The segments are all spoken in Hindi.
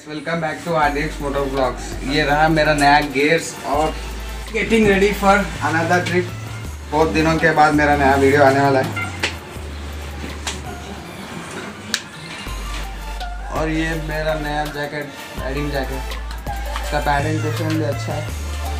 Welcome back to RDX motor blogs. ये रहा मेरा नया गियर्स और getting ready for another trip. बहुत दिनों के बाद मेरा नया वीडियो आने वाला है। और ये मेरा नया जैकेट, राइडिंग जैकेट। इसका पैडिंग कुशन भी अच्छा है।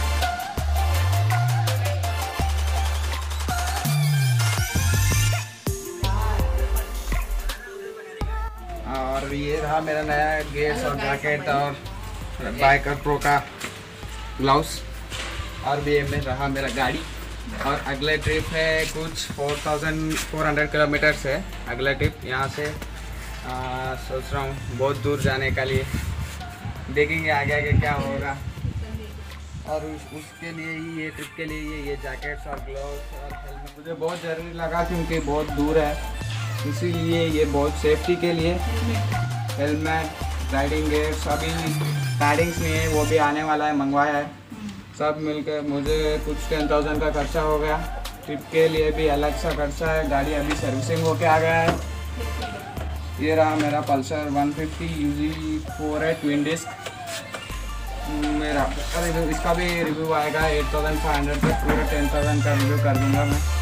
और ये रहा मेरा नया गियर्स और जैकेट और बाइकर प्रो का ग्लव्स। और भी में रहा मेरा गाड़ी। और अगले ट्रिप है कुछ 4400 किलोमीटर्स है अगला ट्रिप। यहाँ से सोच रहा हूँ बहुत दूर जाने के लिए। देखेंगे आगे आगे क्या होगा। और उसके लिए ही, ये ट्रिप के लिए ये जैकेट्स और ग्लव्स और हेलमेट मुझे बहुत ज़रूरी लगा क्योंकि बहुत दूर है, इसीलिए ये बहुत सेफ्टी के लिए हेलमेट, राइडिंग गियर्स। अभी पैडिंग्स नहीं है, वो भी आने वाला है, मंगवाया है। सब मिलकर मुझे कुछ 10,000 का खर्चा हो गया। ट्रिप के लिए भी अलग सा खर्चा है। गाड़ी अभी सर्विसिंग होके आ गया है। ये रहा मेरा पल्सर 150 UZ4 है, ट्विन डिस्क। मेरा इसका भी रिव्यू आएगा 8500 तक। पूरा 10,000 का रिव्यू कर दूंगा मैं।